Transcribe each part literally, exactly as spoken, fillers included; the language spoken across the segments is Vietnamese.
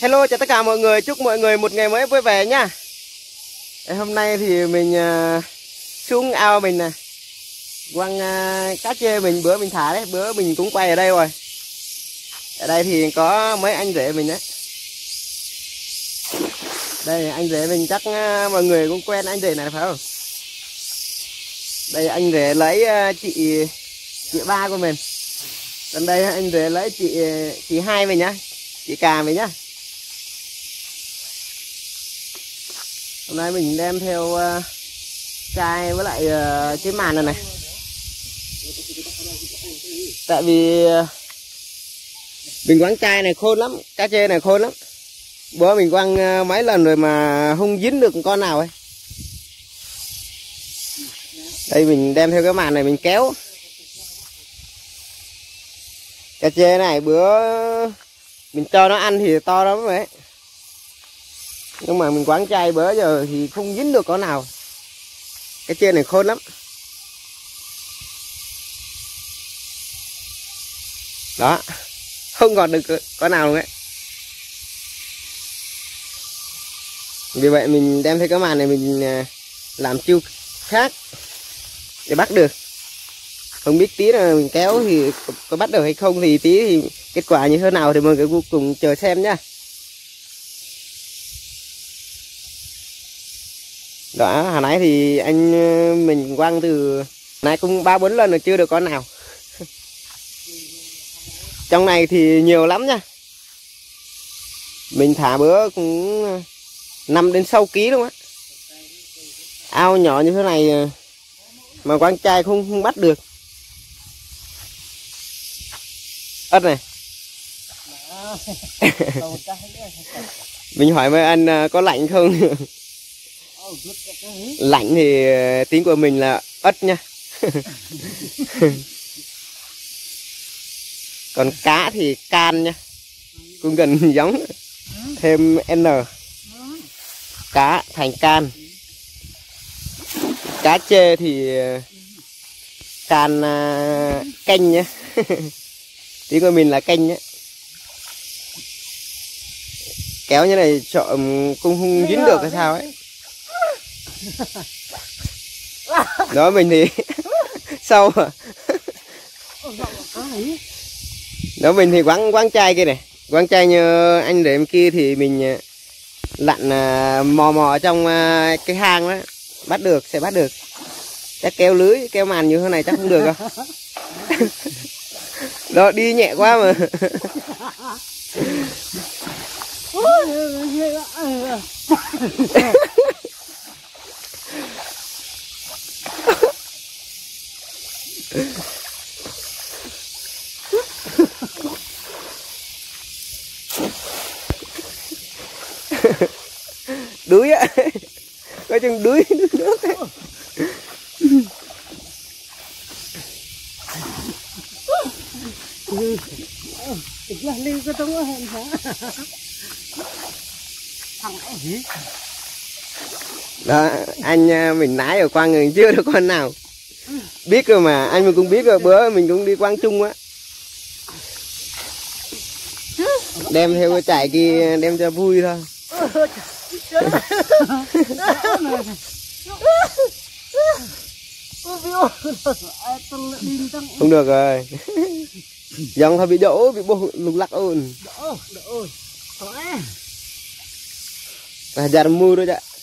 Hello chào tất cả mọi người, chúc mọi người một ngày mới vui vẻ nhá. Hôm nay thì mình uh, xuống ao mình nè, quăng uh, cá chê mình bữa mình thả đấy, bữa mình cũng quay ở đây rồi. Ở đây thì có mấy anh rể mình đấy. Đây anh rể mình chắc uh, mọi người cũng quen anh rể này phải không? Đây anh rể lấy uh, chị chị ba của mình. Còn đây anh rể lấy chị chị hai mình nhá, chị Cà mình nhá. Hôm nay mình đem theo uh, chai với lại uh, cái màn này này. Tại vì uh, mình quăng chai này khôn lắm, cá chê này khôn lắm. Bữa mình quăng uh, mấy lần rồi mà không dính được con nào ấy. Đây mình đem theo cái màn này mình kéo. Cá chê này bữa mình cho nó ăn thì to lắm đấy. Nhưng mà mình quăng chai bữa giờ thì không dính được con nào. Cái chê này khôn lắm. Đó, không còn được con nào luôn ấy. Vì vậy mình đem theo cái màn này mình làm chiêu khác để bắt được. Không biết tí là mình kéo thì có bắt được hay không, thì tí thì kết quả như thế nào thì mọi người cùng chờ xem nhá. Đó, hồi nãy thì anh mình quăng từ nãy cũng ba bốn lần rồi chưa được con nào. Trong này thì nhiều lắm nha. Mình thả bữa cũng năm đến sáu ký luôn á. Ao nhỏ như thế này mà quăng chai không, không bắt được. Ất này. Mình hỏi mấy anh có lạnh không? Lạnh thì tiếng của mình là ất nha. Còn cá thì can nha, cũng gần giống, thêm N, cá thành can. Cá chê thì can uh, canh nhá. Tiếng của mình là canh nhá. Kéo như này chọn cũng không dính được hay sao ấy. Đó mình thì sâu à. Đó mình thì quăng quăng chai kia này, quăng chai như anh để em kia thì mình lặn mò mò trong cái hang đó, bắt được sẽ bắt được. Chắc kéo lưới kéo màn như thế này chắc không được đâu. Đó đi nhẹ quá mà. Đuối á, coi chừng đuối đuối nước ấy. Đó, anh mình nãy ở quăng người chưa được con nào. Biết rồi mà, anh mình cũng biết rồi, bữa mình cũng đi quăng chung á. Đem theo cái chải kia đem cho vui thôi. Không được rồi. Dòng thôi bị đổ, bị bô lục lắc ôn. À, giờ mua rồi đấy.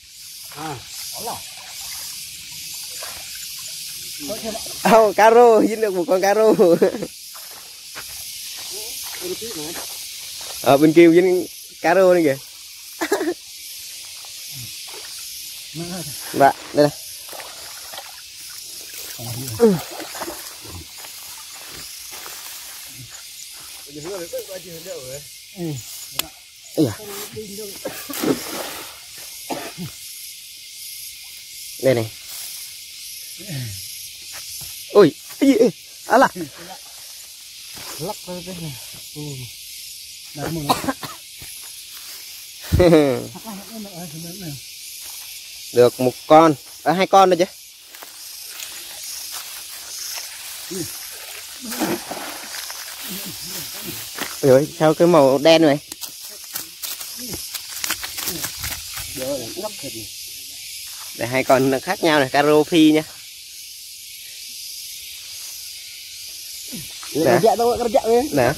Oh, caro, dính được một con caro. Ở bên kia dính caro này kìa. Dạ, đây này. Đây này. Ôi, cái gì? À là. Lắc đây này. Ừ. Đấy một được một con, à, hai con rồi chứ. Ôi, sao cái màu đen này? Để hai con nó khác nhau này, caro phi nha. Nè. Nè.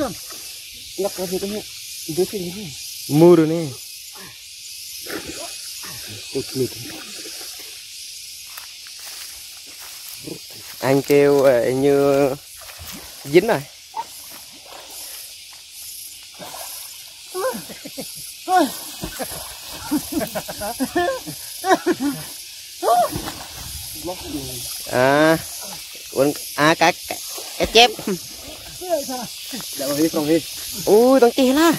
Mua rồi nè. Anh kêu như dính rồi. À, à cái cái, cái chép. Ui, con chè lá.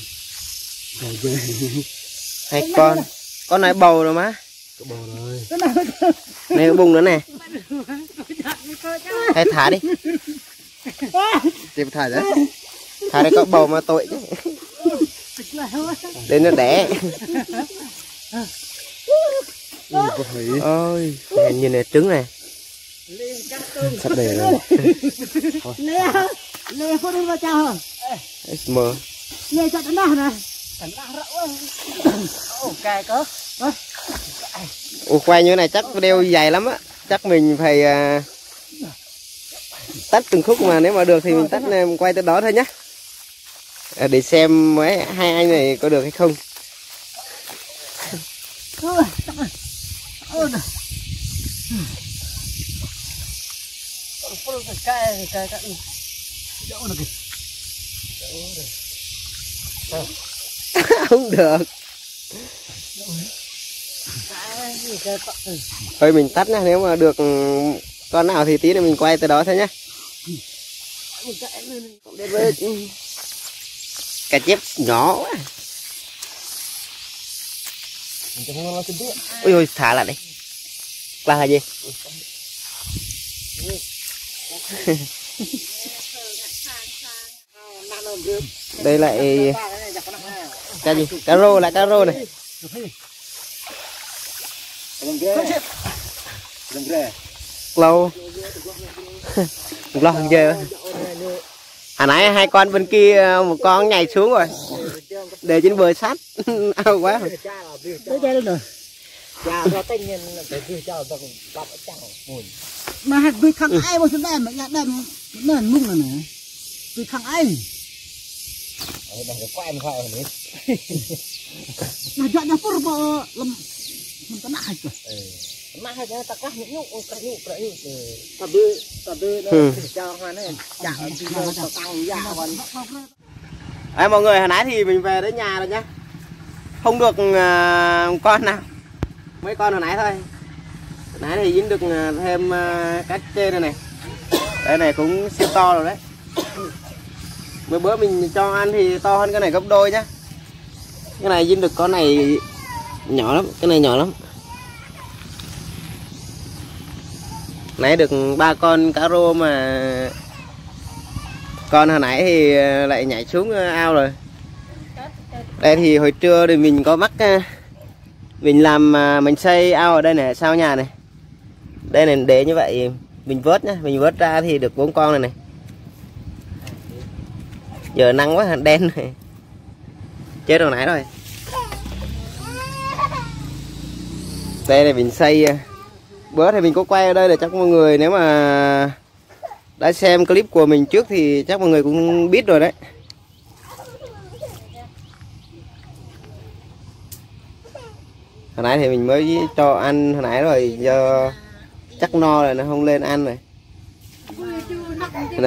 Hai con, con này bầu rồi má. Bầu rồi. Này bung nữa nè. Hay thả đi. Tiếp thả đấy. Thả đây có bầu mà tội chứ. Đến nó đẻ. Ôi, nhìn này trứng này. Sắp đầy rồi. Lê có đi vào chào hả? Mơ. Lê cho tấn nào nè. Tấn nào rỡ. Ok có. Ủa quay như thế này chắc video dài lắm á. Chắc mình phải uh, tách từng khúc mà nếu mà được thì mình tách uh, quay tới đó thôi nhé. À, để xem mấy hai anh này có được hay không. Không được. Thôi mình tắt nha, nếu mà được con nào thì tí nữa mình quay tới đó thôi nhé. Cá chép nhỏ quá. Ôi ôi, thả lại đi. Là là gì? Đây lại cá gì? Cá rô, lại cá rô này. Lâu. Lo không ghê. Hồi nãy hai con bên kia một con nhảy xuống rồi. Để trên bờ sát. Ao quá. Mà hạt vì khăn ai mà chúng ta mà nhặt đầm nó mung rồi nè. Vì khăn ai. Đây là quay phải ở đấy. Mà chọn ra phur bộ làm mình có nặng hay rồi. Mà hay là ta có những nhục cái nhục cái nhục tập đi tập đi cho hoa này chả cho tăng giá còn. Đấy, mọi người hồi nãy thì mình về đến nhà rồi nhá. Không được uh, con nào. Mấy con hồi nãy thôi. Hồi nãy thì dính được thêm uh, cá chê này này. Đây này cũng siêu to rồi đấy. Bữa bữa mình cho ăn thì to hơn cái này gấp đôi nhá. Cái này dính được con này nhỏ lắm, cái này nhỏ lắm. Nãy được ba con cá rô mà con hồi nãy thì lại nhảy xuống ao rồi. Đây thì hồi trưa thì mình có mắc, mình làm mình xây ao ở đây này sau nhà này. Đây này để như vậy mình vớt nhá, mình vớt ra thì được bốn con này này. Giờ nắng quá đen này. Chết hồi nãy rồi. Đây là mình xây. Bữa thì mình có quay ở đây để chắc mọi người nếu mà đã xem clip của mình trước thì chắc mọi người cũng biết rồi đấy. Hồi nãy thì mình mới cho ăn hồi nãy rồi, giờ chắc no rồi nó không lên ăn rồi. Đó.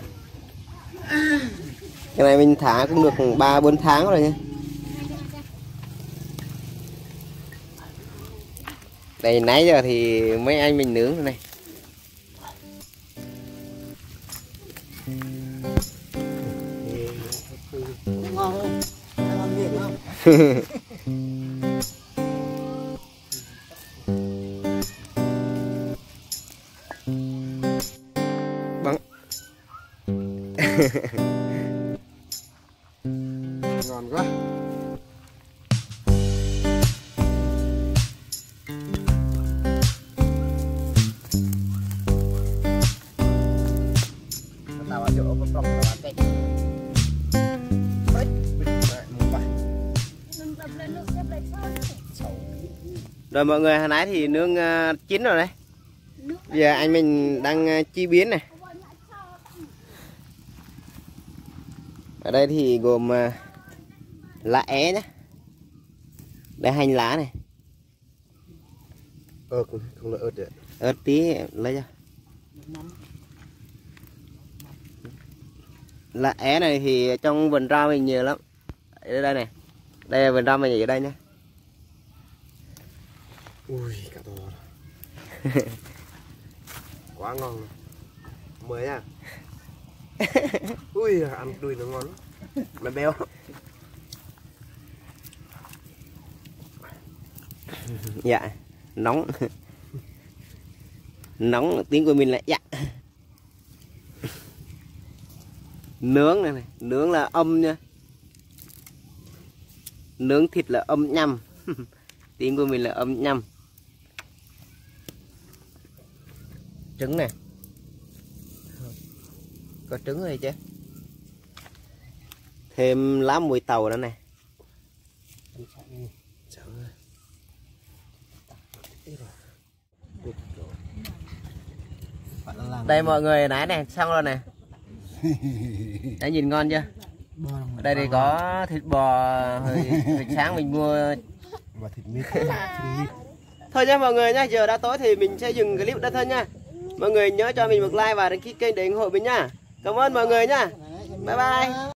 Cái này mình thả cũng được ba bốn tháng rồi nha. Đây nãy giờ thì mấy anh mình nướng rồi này. Ngon không? Ngon miệng không? Bắn. Ngon quá. Rồi mọi người hồi nãy thì nướng uh, chín rồi đấy. Giờ anh mình đang uh, chi biến này. Ở đây thì gồm uh, lá é nhé. Đây hành lá này. Ớt không, không là ớt đấy. Ớt tí lấy ra. Lá é này thì trong vườn rau mình nhiều lắm. Ở đây này. Đây là vườn rau mình ở đây nhé. Ui, cả to. Quá ngon luôn. Mới à. Ui, ăn đùi nó ngon lắm. Mà béo. Dạ, nóng. Nóng tiếng của mình là dạ. Nướng này này, nướng là âm nha. Nướng thịt là âm nhâm. Tiếng của mình là âm nhâm. Trứng này. Có trứng rồi chứ. Thêm lá mùi tàu đó này. Đây mọi người nãy này xong rồi này. Đã nhìn ngon chưa? Ở đây thì có thịt bò hồi, hồi sáng mình mua. Và thịt mít. Thôi nha mọi người nha, giờ đã tối thì mình sẽ dừng clip đó thôi nha. Mọi người nhớ cho mình một like và đăng ký kênh để ủng hộ mình nha. Cảm ơn mọi người nha. Bye bye.